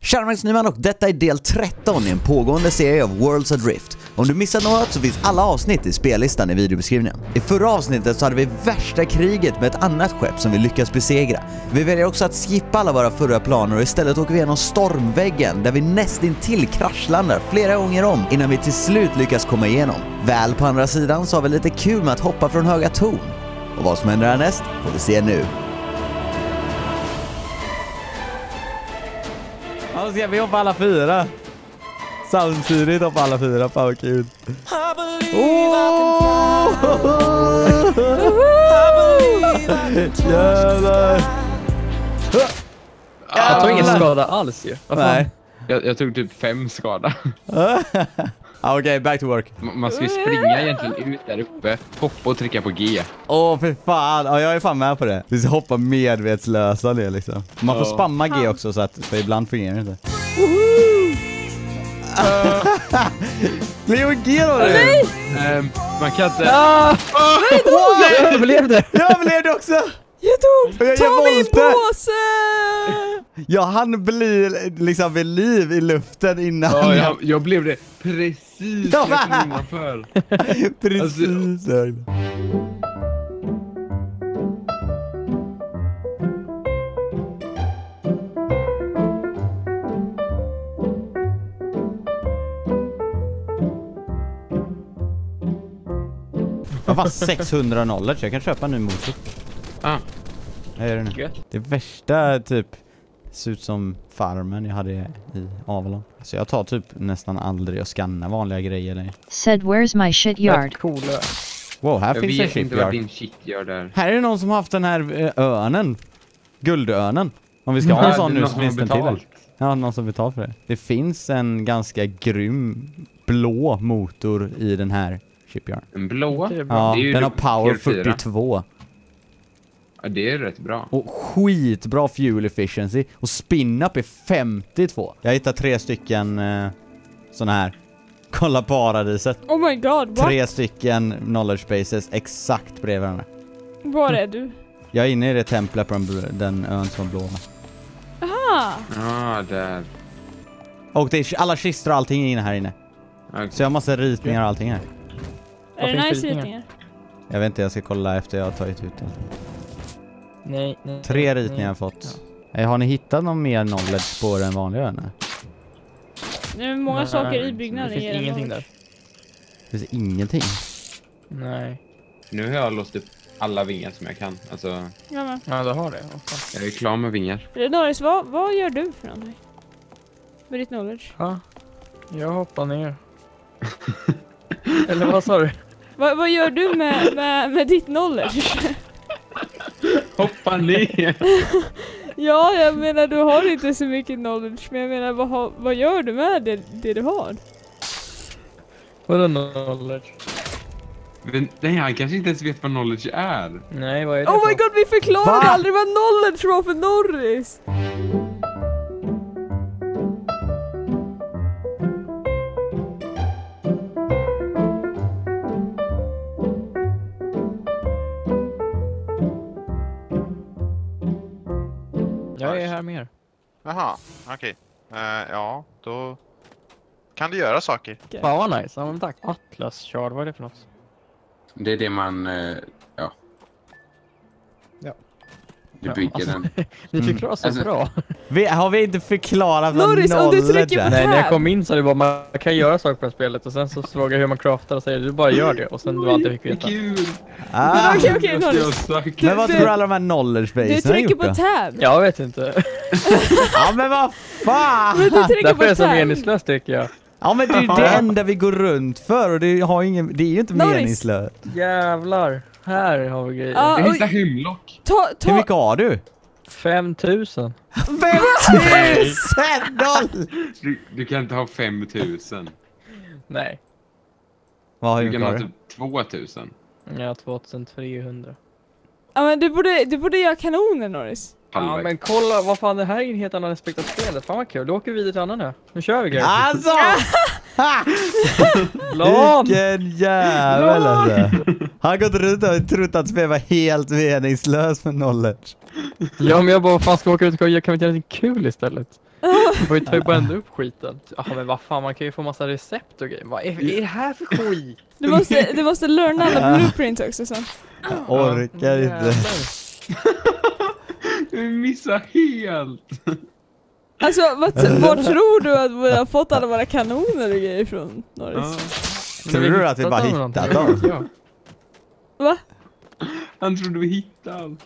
Tjena, Max Nyman och detta är del 13 i en pågående serie av Worlds Adrift. Om du missat något så finns alla avsnitt i spellistan i videobeskrivningen. I förra avsnittet så hade vi värsta kriget med ett annat skepp som vi lyckas besegra. Vi väljer också att skippa alla våra förra planer och istället åker vi igenom stormväggen där vi nästintill kraschlandar flera gånger om innan vi till slut lyckas komma igenom. Väl på andra sidan så har vi lite kul med att hoppa från höga torn. Och vad som händer härnäst får vi se nu. Ja, ska vi hoppa alla fyra? Samtidigt hoppa alla fyra, fan vad kul. Jävlar. Jag tog ingen skada alls ju. Nej. Jag tog typ 5 skada. Okej, back to work. Man ska ju springa egentligen ut där uppe, hoppa och trycka på G. För fan. Ja, jag är fan med på det. Vi ska hoppa medvetslösa det liksom. Man får spamma G också så att för ibland fungerar det inte. Leo G då du! Man kan inte... Jag överlevde! Jag överlevde också! Jag tog! Ta min påse! Ja, han blir liksom vid liv i luften innan. Ja, jag blev det precis innanför. Precis. Jag har 600 nollor så jag kan köpa en ny motor. Vad är det nu? Det värsta typ ser ut som farmen jag hade i Avalon. Så jag tar typ nästan aldrig och skannar vanliga grejer längre. Said where's my shityard? Coola. Wow, här Jag finns en vet inte vad shipyard. din shitgör där. Här är det någon som har haft den här örnen. Guldörnen. Om vi ska ha en sån nu så finns den till. Ja, någon som betalar för det. Det finns en ganska grym blå motor i den här shipyard. En blå? Ja, den har power 42. Ja, det är rätt bra. Och skitbra fuel efficiency. Och spin-up är 52. Jag hittar 3 stycken såna här. Kolla paradiset. Oh my god, what? 3 stycken knowledge bases exakt bredvid varandra. Var är du? Jag är inne i det templet på den ön som är blå. Aha! Ja, där. Och det är alla kistor och allting är inne här inne. Okay. Så jag har massa ritningar och allting här. Är det nice ritningar? Jag vet inte, jag ska kolla efter jag har tagit ut den. Nej. 3 ritningar har jag fått. Har ni hittat någon mer knowledge på den vanliga ön? Det är många saker i byggnaden. Det finns ingenting där. Det finns ingenting. Nej. Nu har jag låst upp alla vingar som jag kan. Alltså, Ja, du har det. jag är klar med vingar. Norris, vad gör du för någonting? Med ditt knowledge? Ja, jag hoppar ner. Eller vad sa du? Vad gör du med ditt knowledge? Hoppa ner! Ja, jag menar du har inte så mycket knowledge. Men jag menar, vad gör du med det du har? Vadå knowledge? Men, nej, han kanske inte ens vet vad knowledge är. Nej, vad är det? Oh my god, vi förklarade aldrig vad knowledge var för Norris! Jag är här mer. Jaha, okej. Ja, då kan du göra saker. Fan vad nice, ja, men tack. Atlas Shard, vad är det för något? Det är det man, ja. Du bygger den. Ni förklarar så bra. Har vi inte förklarat vad Norris, om du trycker på Nej, när jag tab. kom in så det bara man kan göra saker på det här spelet och sen så frågar jag hur man craftar och säger du bara gör det och sen du alltid fick veta. Kul! Men okej, Norris. Men vad tror alla de här knowledge basen Du trycker på tab. Jag vet inte. Ja, men vad fan! Men du trycker Därför på är det så tab. meningslöst tycker jag. Ja, men det är ju det enda vi går runt för och det är ju inte Norris. meningslöst. Jävlar, här har vi grejer. Ja, Jag hittar hemlock. Hur mycket har du? 5000. 5000 noll! Du kan inte ha 5000. Nej, Vad har Du du kan ha kvar? typ 2000. jag har 2300. Ja, men du borde göra kanoner, Norris. Ja Halvvägs. men kolla, vad fan det här är en helt annan aspekt av spelet. Fan vad kul, då åker vi vidare till annan här. Nu kör vi grejer. Alltså! Lan! Vilken jävel alltså. Han har gått runt och trott att spelet var helt meningslös med knowledge. Ja men jag bara, vad fan ska vi åka ut och göra? Kan vi inte göra något kul istället? Man får ju ta bara ändå upp skiten. Ja men vad fan, man kan ju få massa recept och grejer. Vad är det här för skit? Du måste learna alla blueprints också sen. Jag orkar inte. Du missar helt. Alltså, var tror du att vi har fått alla våra kanoner och grejer från Norris? Tror du att vi bara hittat dem? Ja. Va? Han trodde vi hittade allt.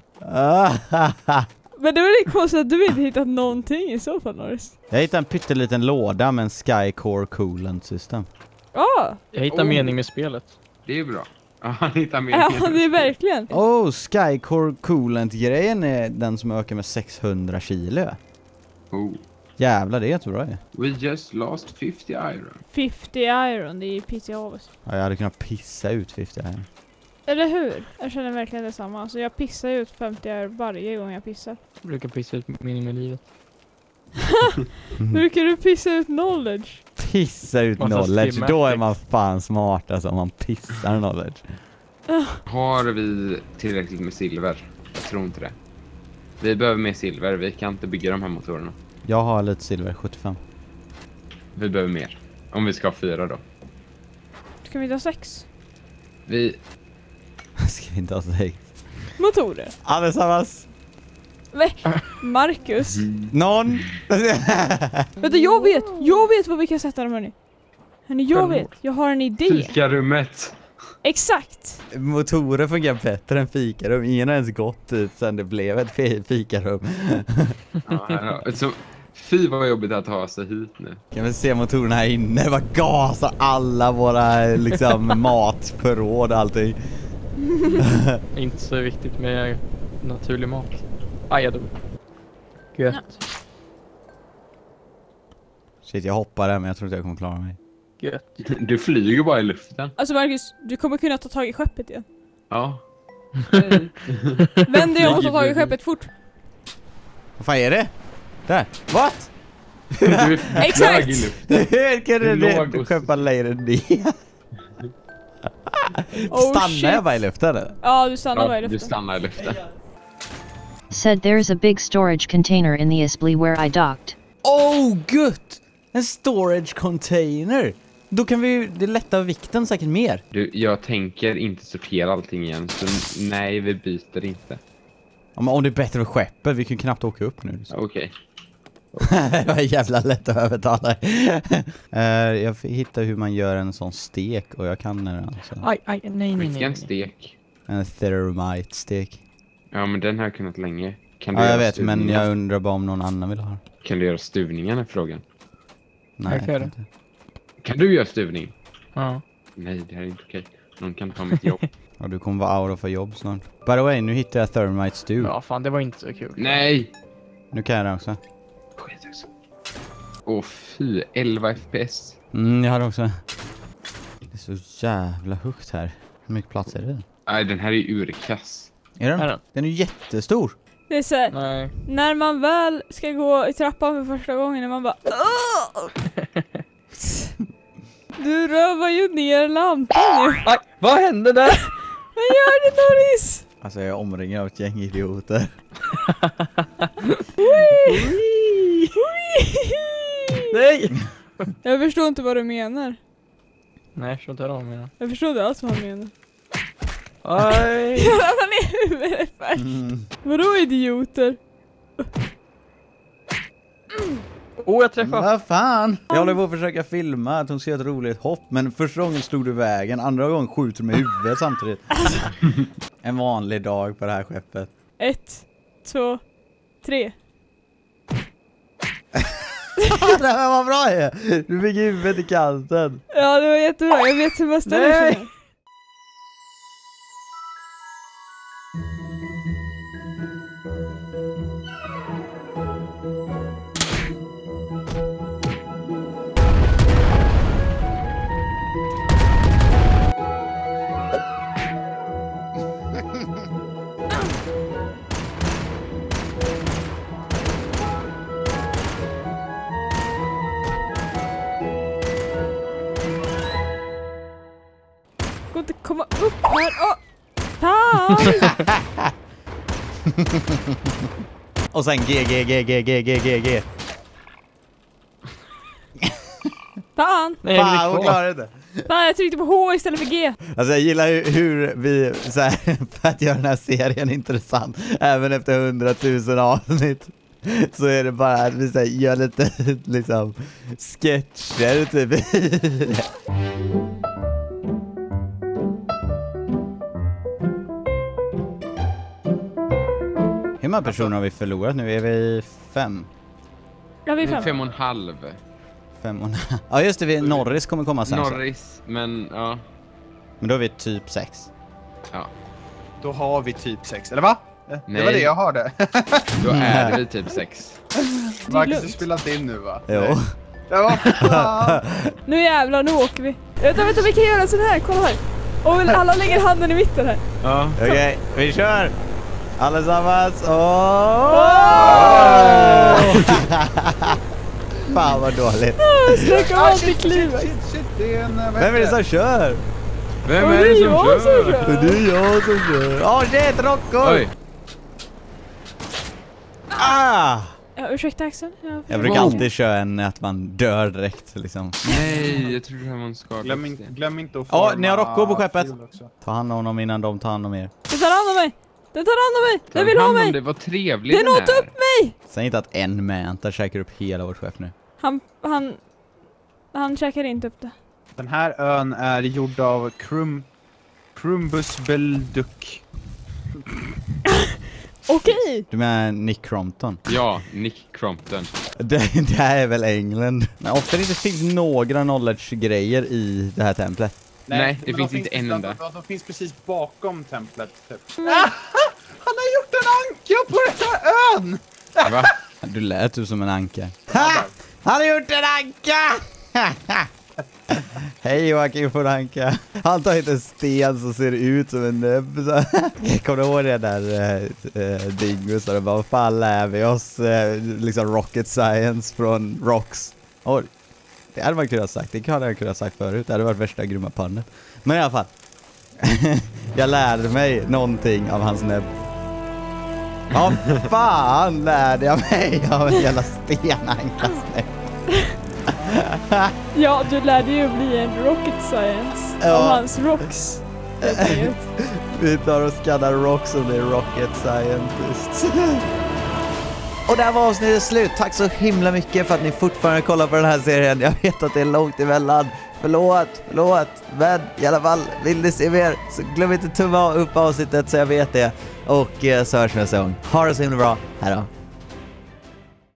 Men det var lite konstigt att du inte hittat någonting i så fall, Norris. Jag hittade en pytteliten låda med en Skycore coolant system. Jag hittar mening med spelet. Det är bra. Ja, han hittar meningen. Ja, det är verkligen. Skycore coolant-grejen är den som ökar med 600 kilo. Oh. Jävlar, det är jättebra ju. We just lost 50 iron. 50 iron, det är PC av oss. Ja, jag hade kunnat pissa ut 50 iron. Eller hur? Jag känner verkligen detsamma. Alltså jag pissar ut 50 iron varje gång jag pissar. Jag brukar pissa ut mening med livet. Brukar du pissa ut knowledge? Pissa ut Massa knowledge, schematics. då är man fan smart alltså, om man pissar knowledge. Har vi tillräckligt med silver? Jag tror inte det. Vi behöver mer silver, vi kan inte bygga de här motorerna. Jag har lite silver, 75. Vi behöver mer. Om vi ska ha 4 då. Ska vi ta 6 Vi... Ska vi inte ha 6? motorer? Allesammans! Marcus. Någon? Vet du, jag vet vad vi kan sätta dem, hörni. Hörni, jag har en idé. Fikarummet. Exakt. Motorer fungerar bättre än fikarum. Ingen har ens gått ut sen det blev ett fikarum. Ja, så, fy vad jobbigt att ta sig hit nu. Kan vi se motorerna här inne? Det var gasar alla våra liksom matförråd och allting. Inte så viktigt med naturlig mat. Aj, jag dog. Gött. Shit, jag hoppar där men jag tror inte jag kommer klara mig. Gött. Du flyger bara i luften. Alltså Marcus, du kommer kunna ta tag i skeppet igen. Ja. Vänd dig om och ta tag i skeppet fort. Vad fan är det? Där. What? Du är Exakt. flög i luften. Hur kan Du du låg och- skeppa längre ner? Oh, Stannar shit. jag bara i luften eller? Ja, du stannar bara i Ja, du luften. stannar i luften. Said there's a big storage container in the assembly where I docked. Oh, gött! En storage container. Då kan vi det lättar vikten säkert mer. Du, jag tänker inte sortera allting igen, så nej, vi byter inte. Ja, men om det är bättre med skeppet, vi kan ju knappt åka upp nu. Okej. Det var jävla lätt att övertala. Jag hittar hur man gör en sån stek och jag kan den alltså. Aj, nej. Vilken stek. En thermite stek. Ja, men den har jag kunnat länge. Kan du Ja, jag göra vet, men stuvningar? jag undrar bara om någon annan vill ha. Kan du göra stuvningen är frågan? Nej, Jag kan göra inte. Kan du göra stuvning? Ja. Nej, det här är inte okej. Någon kan ta mitt jobb. Ja, du kommer vara out of a jobb snart. By the way, nu hittar jag thermite stew. Ja, fan, det var inte så kul. Nej! Nu kan jag det också. Skit också. Åh fy, 11 FPS. Jag har det också. Det är så jävla högt här. Hur mycket plats är det? Nej, den här är ju urkass. Är den? Är den? Den är ju jättestor. Det är så här, Nej. när man väl ska gå i trappan för första gången, när man bara "Åh!" Du rövar ju ner lampan nu. Aj, vad hände där? Vad gör du, Norris? Alltså jag är omringad av ett gäng idioter. Nej! Jag förstår inte vad du menar. Nej, jag förstår inte vad de menar. Jag förstår inte alls vad han menar. Aj! Jag rövar ner huvudet först. Vadå idioter? Jag träffade. Vad fan? Jag håller på att försöka filma att hon ska göra ett roligt hopp. Men första gången slog du vägen, andra gången skjuter du med huvudet samtidigt. En vanlig dag på det här skeppet. 1, 2, 3. Det här var bra ju! Du fick huvudet i kanten. Ja, det var jättebra. Jag vet hur man ställer sig. Nej. Gå inte komma upp här. Åh! Fan! Och sen G. Fan! Nej, är Fan, vi hon kvar? klarar inte. Fan, jag tryckte på H istället för G. Alltså jag gillar hur vi, så här, för att göra den här serien intressant, även efter 100 000 avsnitt, så är det bara att vi så här, gör lite liksom sketcher typ. Hur många personer har vi förlorat nu? Är vi 5? Ja, vi är 5. 5,5. 5. Ja just det, Norris kommer komma sen. Norris, men ja. Men då är vi typ 6. Ja. Då har vi typ 6, eller va? Det Nej. var det jag hörde. Då är vi typ 6. Marcus, du spelat in nu va? Jo. Nej. Ja, vad fan? Nu jävlar, nu åker vi. Vänta, vi kan göra en sån här, kolla här. Och alla lägger handen i mitten här. Ja. Okej, vi kör! Allesammans! Fan vad dåligt. Släcker av alltid kliver. Shit, det är en... Vem är det som kör? Vem Och är det det är som jag som kör? kör. Det är jag som kör. Åh shit, Rocco! Oj. Ah! Ja, ursäkta Axel. Jag brukar alltid köra en att man dör direkt liksom. Nej, jag tror det här var en skada. Glöm inte att Ja, ni har Rocco på skeppet. fuel också. Ta hand om honom innan de tar hand om er. Den tar hand om mig. Den tar hand om mig. Den vill ha mig. Det var trevligt. Den åt upp mig. Säg inte att en mänta käkar upp hela vårt skepp nu. Han käkar inte upp det. Den här ön är gjord av Crumbus Belduc. Okej. Du menar Nick Crompton? Ja, Nick Crompton. Det här är väl England? Men ofta det inte finns några knowledge-grejer i det här templet. Nej, det men finns de inte en enda. De finns precis bakom templet typ. Han har gjort en anka på den här ön! Va? Du lät ju som en anka. Ha! Han har gjort en anka! Hej Joakim von Anka. Han tar inte en sten som ser ut som en näbb. Kommer du ihåg det där Dingus? Där bara, vad fan lär vi oss liksom rocket science från rocks? Oh, det hade man kunnat ha sagt. Det hade jag kunnat ha sagt förut. Det hade varit värsta grymma pannet. Men i alla fall. Jag lärde mig någonting av hans näbb. Ja, fan lärde jag mig av en jävla stenankas näbb. Ja, du lärde ju bli en rocket science av hans rocks. Vi tar och skannar rocks och blir rocket scientists. Och där var avsnittet slut. Tack så himla mycket för att ni fortfarande kollar på den här serien. Jag vet att det är långt emellan. Förlåt. Men i alla fall, vill ni se mer så glöm inte tumma upp avsnittet så jag vet det. Och så hörs vi nästa gång. Ha det så himla bra. Hej då.